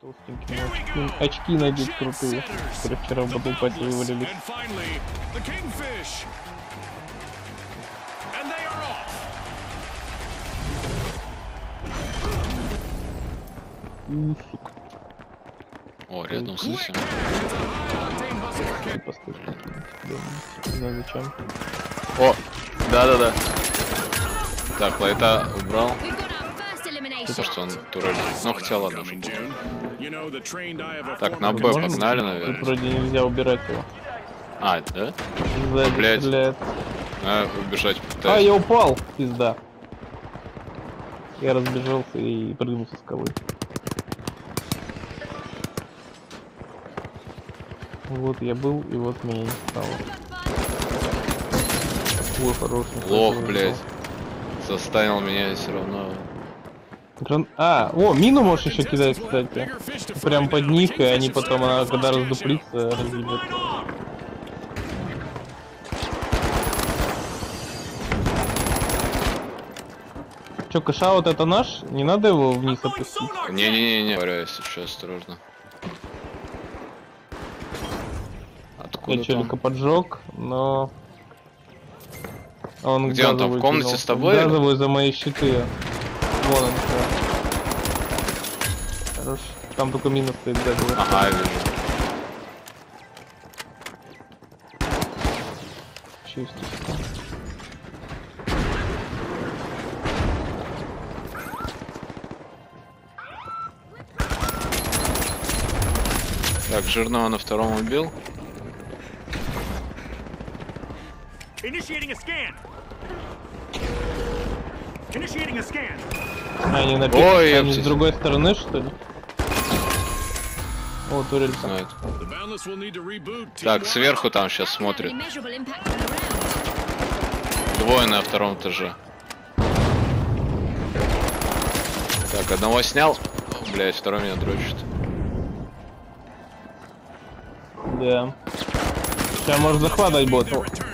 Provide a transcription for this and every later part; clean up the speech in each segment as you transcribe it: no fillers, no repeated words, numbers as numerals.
толстенький. Очки надеть крутые, которые вчера в Battle Pass вывалились. О, рядом с этим. Да, зачем? О, да-да-да. Так, лайта убрал. То, что он турель. Ну, хотя ладно. Так, на Б погнали, наверное. Тут вроде нельзя убирать его. А, да? Сзади блядь. стреляет. Надо убежать. А, я упал, пизда. Я разбежался и прыгнул со скалы. Вот я был, и вот меня не стало. Ой, хороший. Лох, блядь. Застанил меня все равно. А, о, мину можешь еще кидать, кстати. Прям под них, и они потом, когда раздуплится, разъебет. Че, кэшаут это наш? Не надо его вниз опустить? Не-не-не, говорю, сейчас осторожно. Откуда Я челика поджег, но... Он где он там, в комнате кинул. с тобой? Газовую за мои щиты. Вон он. Хорош. Там только мина стоит газовая. Ага, я вижу. Чистишь. Так, жирного на втором убил. Они на ой, они с другой стороны, что ли? О, турель. Знает. Так, сверху там сейчас смотрит. Двое на втором этаже. Так, одного снял. Блять, второй меня дрочит. Да. Сейчас может захватывать будет.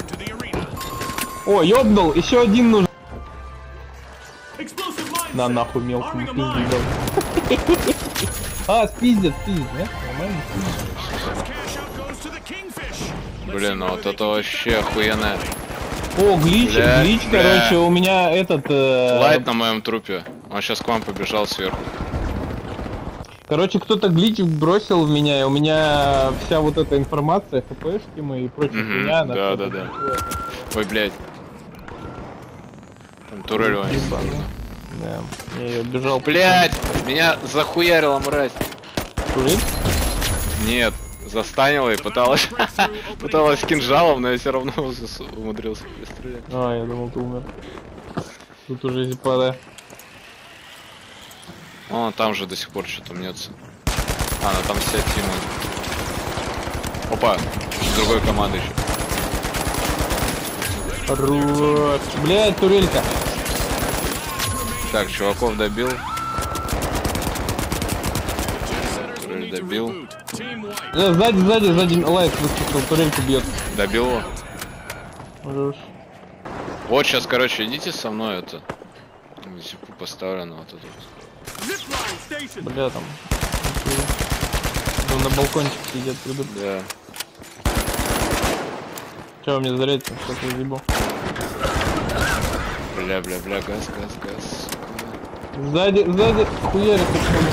О, ёбнул, еще один нужен. На нахуй мелкому пиздец. А, спиздец, нет? Нормально. Блин, ну вот это вообще охуенное. О, глич, глич, короче, у меня этот... Лайт на моем трупе. Он сейчас к вам побежал сверху. Короче, кто-то глич бросил в меня, и у меня вся вот эта информация, хпшки мои и прочая хуйня. Да. Ой, блядь. Там турель вон. Да, я ее бежал. Блядь, меня захуярила мразь. Турель? Нет, застанила и пыталась пыталась кинжалом, но я все равно умудрился пристрелять. А, я думал, ты умер. Тут уже зипада. О, там же до сих пор что-то мнется. А, ну там вся тима. Опа, с другой команды еще. Хорош. Блядь, турелька. Так, чуваков добил. Турель добил. Сзади лайк выскочил, турельку бьет. Добил его. Хорош. Вот сейчас, короче, идите со мной, это. Зипу поставлено вот это вот. Бля, там. На балкончик сидят, придут. Да. Че, у меня зарядится? Сейчас я ебу. Бля, газ. Сзади, хуярит почему.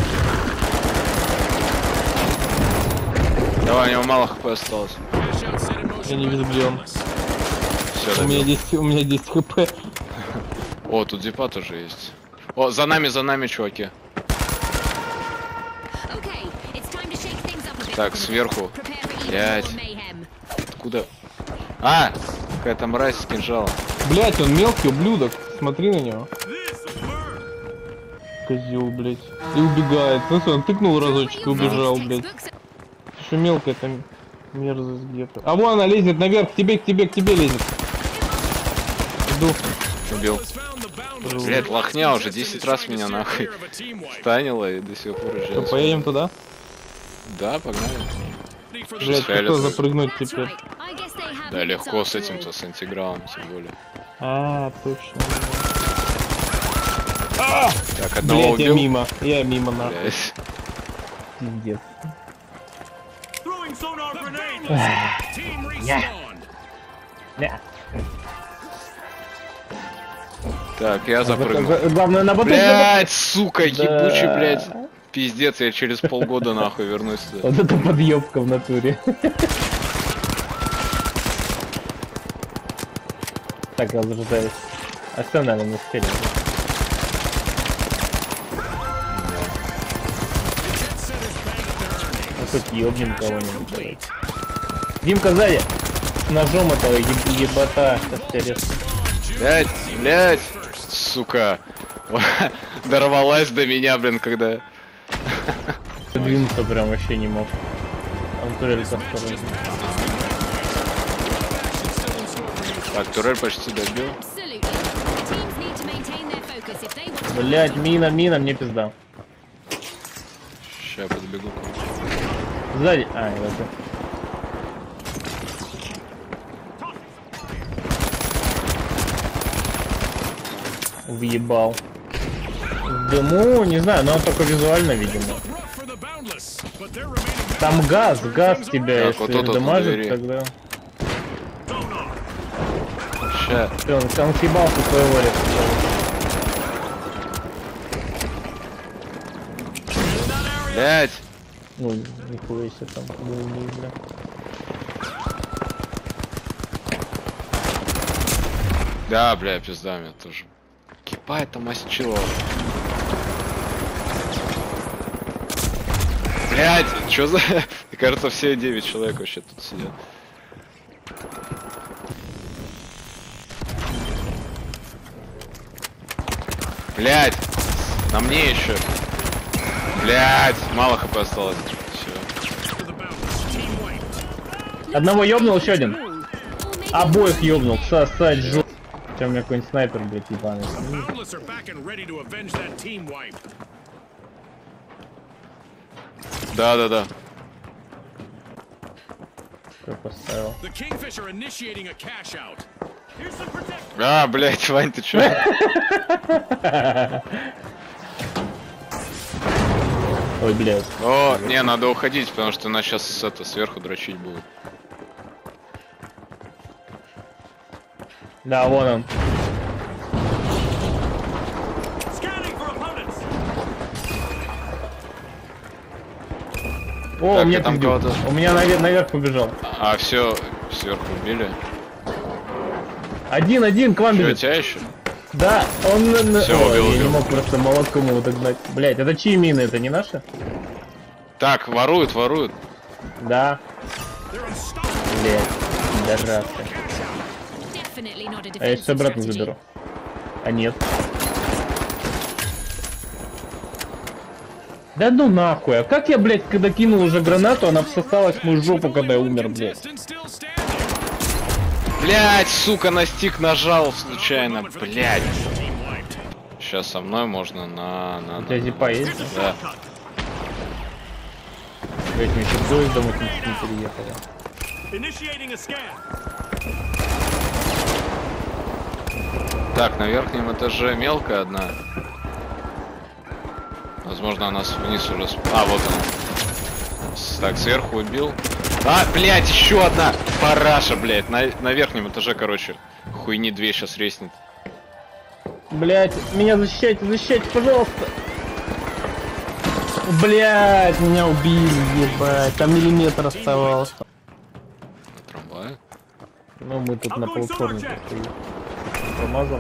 Давай, у него мало хп осталось. Я не вижу, где он. Все, у меня 10 хп. О, тут зипа тоже есть. О, за нами, чуваки. Так, сверху. Блять. Откуда? А! Какая-то мразь с кинжалом. Блять, он мелкий ублюдок. Смотри на него. Козел, блять. И убегает. Смотри, он тыкнул разочек и убежал, блять. Еще мелкая там мерзость где-то. А вон она лезет наверх, к тебе лезет. Иду. Убил. Блять, лохня уже 10 раз меня нахуй станила и до сих пор уже. Что, поедем туда? Да, погнали. Блять, кто запрыгнуть теперь? Да, легко с этим-то, с антигравом, тем более. А, точно. Так, одного блять, убил. я мимо нахуй. Пиздец. Так, я запрыгнул. Главное на батут. Блять, сука, Да. ебучий, блять. Пиздец, я через полгода нахуй вернусь сюда. Вот это подъебка в натуре. Так, я возрождаюсь. Останавливай на сфере. Вот тут ёбнем кого-нибудь. Давайте. Димка сзади! С ножом этого ебота. Блять, блять, сука. Дорвалась до меня, блин, когда... Двинуться прям вообще не мог. Там турель осторожно. Так, турель почти добил. Блять, мина, мне пизда. Сейчас подбегу. Сзади. А, это. Въебал. В дыму, не знаю, но он только визуально, видимо. Там газ тебя, так, вот если тут дамажит, тогда... Ща. Он съебался своего леса. Блять. Ой, нихуя себе там. Бля. Да, бля, пизда меня тоже. Кипа это мастила. Блять, чё за... Мне кажется, все 9 человек вообще тут сидят. Блять, на мне еще. Блять, мало хп осталось. Всё. Одного ёбнул, еще один. Обоих ёбнул. Сосать жопу. Хотя у меня какой-нибудь снайпер, блядь, ебаный. Да. Что поставил? А, блять, Вань, ты чё? Ой, блядь. О, не, надо уходить, потому что нас сейчас это сверху дрочить будут. Да, вон он. О, Так, у меня я там пиздюк. кого-то- У меня наверх побежал. А, все, сверху убили. Один к вам Чё, бежит. тебя еще? Да, он... Всё, Ой, убил. я не мог просто молотком его догнать. Блять, это чьи мины, это не наши? Так, воруют. Да. Блять, пидорасы. А я сейчас обратно заберу. А нет. Да ну нахуй, а как я, блядь, когда кинул уже гранату, она всосалась в мою жопу, когда я умер, блядь. Блять, сука, на стик нажал случайно, блять. Сейчас со мной можно на... У тебя зипа есть? Да. Блять, мне еще поездом не переехало. Так, на верхнем этаже мелкая одна. Возможно, она вниз уже... А, вот она. Так, сверху убил. А, блять, еще одна! Параша, блять. На верхнем этаже, короче. Хуйни 2 сейчас резнет. Блять, меня защищайте, пожалуйста. Блять, меня убили, ебать. Там миллиметр оставался. На трамвае. Ну, мы тут на платформе стоим. Промазал.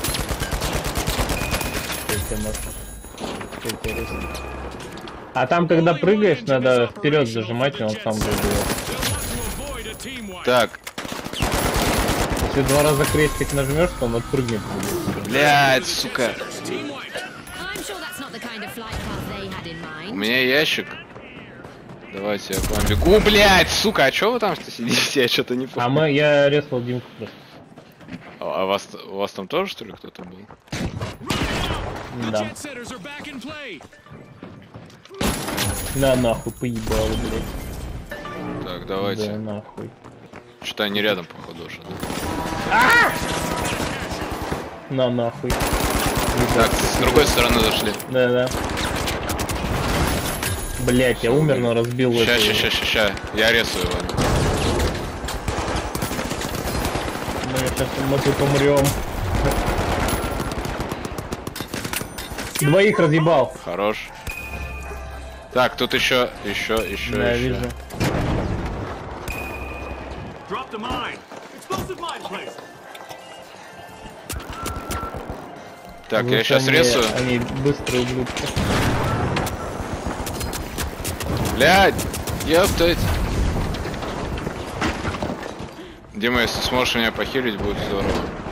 А там, когда прыгаешь, надо вперед зажимать, и он сам прыгает. Так, Если 2 раза крестик нажмешь, то он отпрыгнет. блять, сука. У меня ящик. Давайте я к вам бегу. Блять, сука, а чё вы там сидите? Я что-то не понял. Я резал Димку просто. А у вас там тоже, что ли, кто-то был? Да. На нахуй, поебало, блядь. Так, давайте. Да нахуй. Что-то они рядом, походу, уже. На нахуй. Так, с другой стороны зашли. Да. Блять, я умер, но разбил эту- Ща. Я резаю его. Мы тут умрем. Двоих разъебал. Хорош. Так, тут еще. Да, вижу. Так, я Лучше сейчас они- резаю. Они быстрые ублюдки. Блядь, ёптать. Дима, если сможешь меня похилить, будет здорово.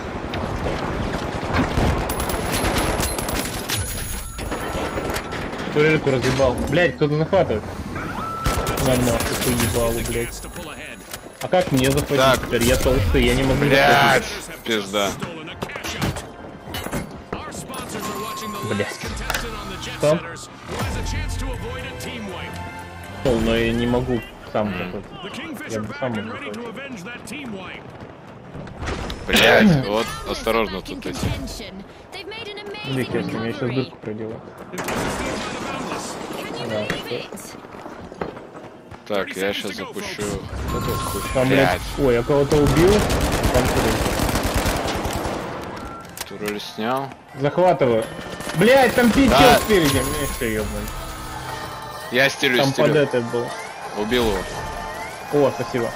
Турельку разъебал. Блять, кто-то захватывает. На нахуй ебалу, блять. А как мне захватить Так. теперь? Я толстый, я не могу Блядь, захватить. пизда. Блять. Что? Пол, но я не могу сам захватить. Я бы сам мог захватить. Блядь, вот, осторожно тут эти. Блин, я сейчас дырку проделаю. Да, Так, я сейчас запущу. эту хуй. там, блядь, Блядь, ой, я кого-то убил. Там турель снял. захватываю. Блять, там пить Да. спереди. Мне все ёбаный. Я стелю. Там под это был. Убил его. О, спасибо.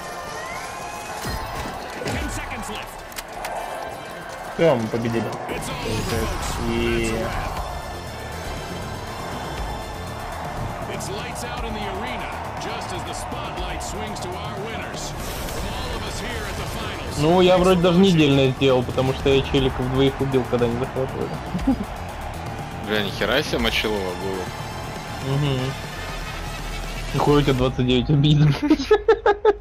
Все, мы победили. И... Ну, я вроде даже недельное сделал, потому что я челиков двоих убил, когда не захватывали. Бля, нихера себе мочилово было. Угу. Какой у тебя 29 убийц?